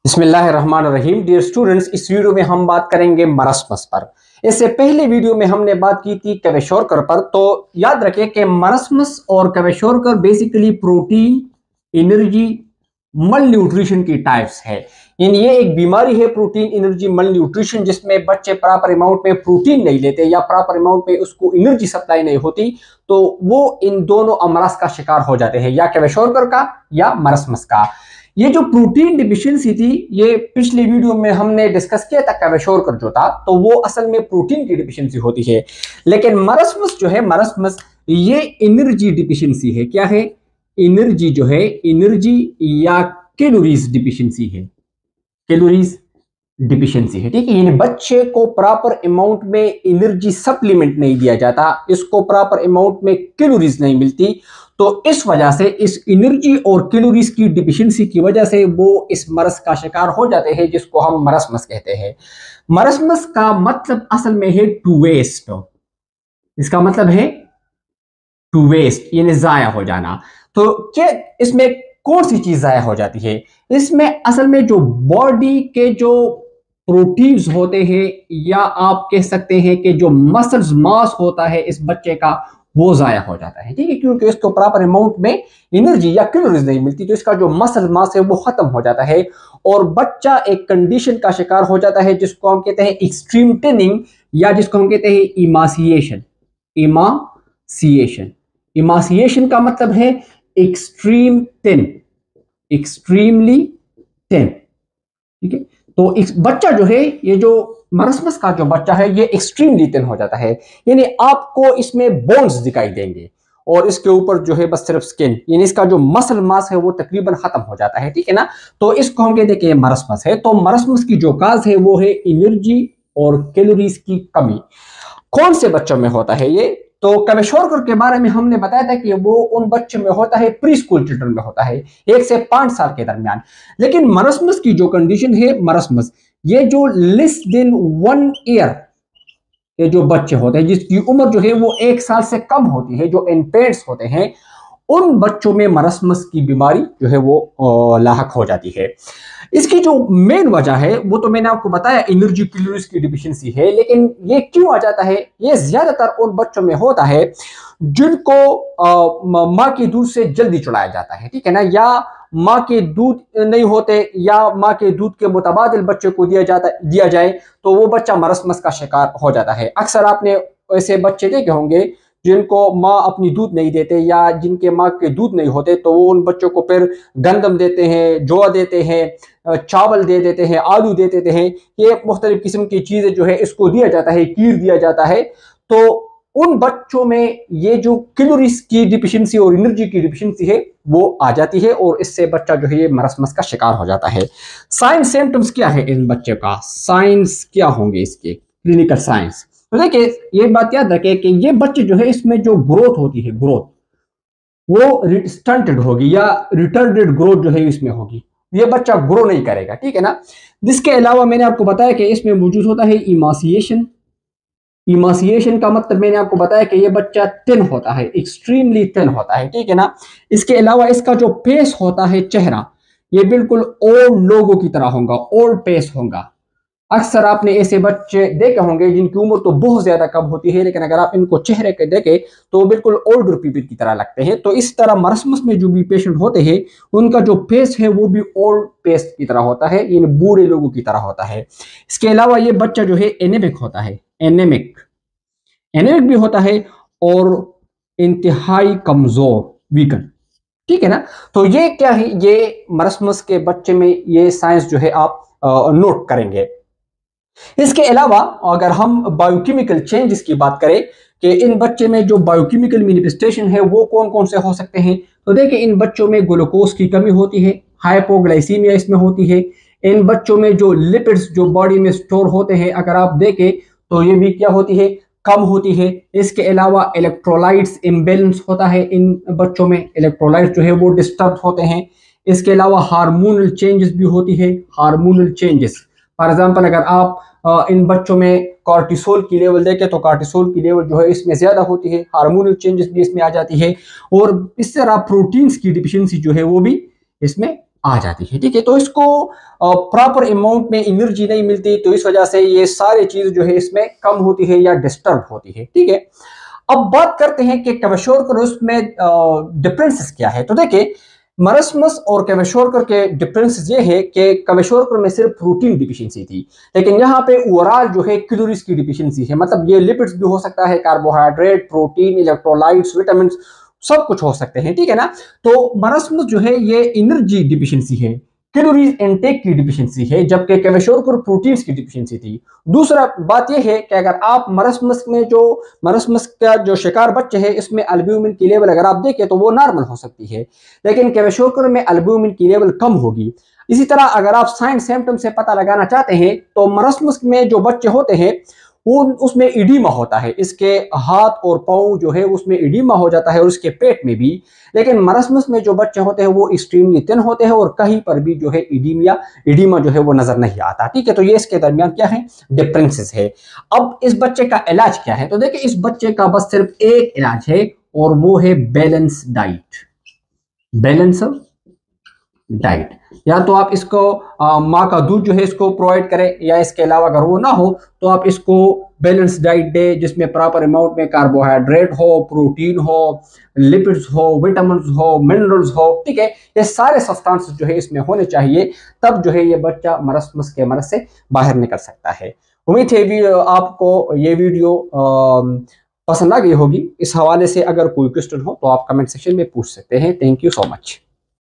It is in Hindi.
बिस्मिल्लाहिर्रहमानिर्रहीम। डियर स्टूडेंट्स, इस वीडियो में हम बात करेंगे मरस्मस पर। इससे पहले वीडियो में हमने बात की थी क्वेशोरकर पर। तो याद रखें कि मरस्मस और kwashiorkor basically protein, energy, malnutrition की टाइप्स है। यानी ये एक बीमारी है प्रोटीन, एनर्जी, मल न्यूट्रिशन, जिसमें बच्चे प्रॉपर अमाउंट में प्रोटीन नहीं लेते या प्रॉपर अमाउंट में उसको एनर्जी सप्लाई नहीं होती, तो वो इन दोनों अमराज का शिकार हो जाते हैं, या क्वेशोरकर का या मरस्मस का। ये जो प्रोटीन डिफिशियंसी थी, ये पिछले वीडियो में हमने डिस्कस किया था। क्वेशोरकर जो था तो वो असल में प्रोटीन की डिफिशियंसी होती है, लेकिन मरस्मस जो है, मरस्मस ये एनर्जी डिफिशियंसी है। क्या है? एनर्जी जो है, एनर्जी या कैलोरीज डिफिशियंसी है, कैलोरीज डिफिशियंसी है। ठीक है, यानी बच्चे को प्रॉपर अमाउंट में एनर्जी सप्लीमेंट नहीं दिया जाता, इसको प्रॉपर अमाउंट में कैलोरीज नहीं मिलती, तो इस वजह से, इस एनर्जी और कैलोरीज की डिफिशियंसी की वजह से वो इस मरस का शिकार हो जाते हैं, जिसको हम मरस्मस कहते हैं। मरस्मस का मतलब असल में है टू वेस्ट। इसका मतलब है टू वेस्ट, यानी जाया हो जाना। तो क्या इसमें कौन सी चीज जाया हो जाती है? इसमें असल में जो बॉडी के जो प्रोटीन्स होते हैं, या आप कह सकते हैं कि जो मसल्स मास होता है इस बच्चे का, वो जाया हो जाता है। ठीक है, क्योंकि इसको प्रॉपर अमाउंट में एनर्जी या कैलोरीज नहीं मिलती, तो इसका जो मसल मास है वो खत्म हो जाता है, और बच्चा एक कंडीशन का शिकार हो जाता है जिसको हम कहते हैं एक्सट्रीम टिनिंग, या जिसको हम कहते हैं इमासिएशन। इमासिएशन, इमासिएशन का मतलब है एक्सट्रीम टिन, एक्सट्रीमली टिन। ठीक है, तो बच्चा जो है, ये जो मरस्मस का जो बच्चा है, ये एक्सट्रीमली थिन हो जाता है, यानी आपको इसमें बोन्स दिखाई देंगे और इसके ऊपर जो है बस सिर्फ स्किन, यानी इसका जो मसल मास है वो तकरीबन खत्म हो जाता है। ठीक है ना, तो इसको हम कहते हैं कि मरस्मस है। तो मरस्मस की जो काज है वो है एनर्जी और कैलोरीज की कमी। कौन से बच्चों में होता है ये? तो क्वेशोरकर के बारे में हमने बताया था कि वो उन बच्चों में होता है, प्री स्कूल चिल्ड्रन में होता है, 1 से 5 साल के दरमियान। लेकिन मरस्मस की जो कंडीशन है, मरस्मस ये जो लेस देन 1 ईयर ये जो बच्चे होते हैं, जिसकी उम्र जो है वो 1 साल से कम होती है, जो इन्फेंट्स होते हैं, उन बच्चों में मरस्मस की बीमारी जो है वो लाहक हो जाती है। इसकी जो मेन वजह है वो तो मैंने आपको बताया, एनर्जी कैलोरीज की डिफिशियंसी है। लेकिन ये क्यों आ जाता है? ये ज्यादातर उन बच्चों में होता है जिनको माँ के दूध से जल्दी चढ़ाया जाता है। ठीक है ना, या माँ के दूध नहीं होते, या माँ के दूध के मुतबादिल बच्चे को दिया जाए, तो वो बच्चा मरस्मस का शिकार हो जाता है। अक्सर आपने ऐसे बच्चे देखे होंगे जिनको माँ अपनी दूध नहीं देते, या जिनके माँ के दूध नहीं होते, तो वो उन बच्चों को फिर गंदम देते हैं, जौ देते हैं, चावल दे देते हैं, आलू दे देते हैं, ये मुख्तलिफ किस्म की चीजें जो है इसको दिया जाता है, कीर दिया जाता है। तो उन बच्चों में ये जो कैलोरीज की डिफिशियंसी और एनर्जी की डिफिशियंसी है वो आ जाती है, और इससे बच्चा जो है ये मरस्मस का शिकार हो जाता है। साइंस सिम्टम्स क्या है इन बच्चे का? साइंस क्या होंगे इसके, क्लिनिकल साइंस? तो देखिए, ये बात याद रखें कि ये बच्चे जो है, इसमें जो ग्रोथ होती है, ग्रोथ वो स्टंटेड होगी, या रिटार्डेड ग्रोथ जो है इसमें होगी, ये बच्चा ग्रो नहीं करेगा। ठीक है ना, जिसके अलावा मैंने आपको बताया कि इसमें मौजूद होता है इमासिएशन। इमासिएशन का मतलब मैंने आपको बताया कि ये बच्चा थिन होता है, एक्सट्रीमली थिन होता है। ठीक है ना, इसके अलावा इसका जो फेस होता है, चेहरा, ये बिल्कुल ओल्ड लोगों की तरह होगा, ओल्ड फेस होगा। अक्सर आपने ऐसे बच्चे देखे होंगे जिनकी उम्र तो बहुत ज्यादा कम होती है, लेकिन अगर आप इनको चेहरे के देखें तो बिल्कुल ओल्डर पीपल की तरह लगते हैं। तो इस तरह मरस्मस में जो भी पेशेंट होते हैं, उनका जो फेस है वो भी ओल्ड फेस की तरह होता है, यानी बूढ़े लोगों की तरह होता है। इसके अलावा ये बच्चा जो है एनेमिक होता है, एनेमिक भी होता है, और इंतहाई कमजोर, वीकन। ठीक है ना, तो ये क्या है, ये मरस्मस के बच्चे में ये साइंस जो है आप नोट करेंगे। इसके अलावा अगर हम बायोकेमिकल चेंजेस की बात करें कि इन बच्चे में जो बायोकेमिकल मैनिफेस्टेशन है वो कौन कौन से हो सकते हैं, तो देखिए, इन बच्चों में ग्लूकोज की कमी होती है, हाइपोग्लाइसीमिया इसमें होती है। इन बच्चों में जो लिपिड्स जो बॉडी में स्टोर होते हैं, अगर आप देखें तो ये भी क्या होती है, कम होती है। इसके अलावा इलेक्ट्रोलाइट्स इम्बैलेंस होता है, इन बच्चों में इलेक्ट्रोलाइट्स जो है वो डिस्टर्ब होते हैं। इसके अलावा हार्मोनल चेंजेस भी होती है, हार्मोनल चेंजेस। फॉर एग्जांपल, अगर आप इन बच्चों में कॉर्टिसोल की लेवल देखें तो कॉर्टिसोल की लेवल जो है इसमें ज्यादा होती है, हार्मोनल चेंजेस भी इसमें आ जाती है, और इस तरह प्रोटीन्स की डिफिशियंसी जो है वो भी इसमें आ जाती है। ठीक है, तो इसको प्रॉपर अमाउंट में एनर्जी नहीं मिलती, तो इस वजह से ये सारी चीज जो है इसमें कम होती है या डिस्टर्ब होती है। ठीक है, अब बात करते हैं कि क्वेशोरकर में डिफरेंसेस क्या है। तो देखिए, मरस्मस और क्वेशोरकर के डिफरेंसेस ये है कि क्वेशोरकर में सिर्फ प्रोटीन डिफिशियंसी थी, लेकिन यहाँ पे ओवरऑल जो है कैलोरीज की डिफिशियंसी है। मतलब ये लिपिड्स भी हो सकता है, कार्बोहाइड्रेट, प्रोटीन, इलेक्ट्रोलाइट्स, विटामिन, सब कुछ हो सकते हैं। ठीक है ना। तो मरस्मस जो है ये एनर्जी डिफिशियंसी है, कैलोरीज इनटेक की डिफिशियंसी है, जबकि क्वेशोरकर प्रोटीन्स की डिफिशियंसी थी। दूसरा बात यह है कि अगर आप मरस्मस का जो शिकार बच्चे है, इसमें एल्ब्यूमिन की लेवल अगर आप देखें तो वो नॉर्मल हो सकती है, लेकिन क्वेशोरकर में एल्ब्यूमिन की लेवल कम होगी। इसी तरह अगर आप साइन सिम्टम से पता लगाना चाहते हैं, तो मरस्मस में जो बच्चे होते हैं वो उसमें इडीमा होता है, इसके हाथ और पाँव जो है उसमें इडीमा हो जाता है और उसके पेट में भी। लेकिन मरस्मस में जो बच्चे होते हैं वो एक्सट्रीमली थिन होते हैं और कहीं पर भी जो है इडीमा जो है वो नजर नहीं आता। ठीक है, तो ये इसके दरमियान क्या है, डिफरेंसेस है। अब इस बच्चे का इलाज क्या है, तो देखिए इस बच्चे का बस सिर्फ एक इलाज है और वो है बैलेंस डाइट। बैलेंस डाइट, या तो आप इसको माँ का दूध जो है इसको प्रोवाइड करें, या इसके अलावा अगर वो ना हो तो आप इसको बैलेंस डाइट दे, जिसमें प्रॉपर अमाउंट में कार्बोहाइड्रेट हो, प्रोटीन हो, लिपिड्स हो, विटामिन हो, मिनरल्स हो। ठीक है, ये सारे सब्सटेंसेस जो है इसमें होने चाहिए, तब जो है ये बच्चा मरस्मस के मर्ज से बाहर निकल सकता है। उम्मीद है भी आपको ये वीडियो पसंद आ गई होगी। इस हवाले से अगर कोई क्वेश्चन हो तो आप कमेंट सेक्शन में पूछ सकते हैं। Thank you so much.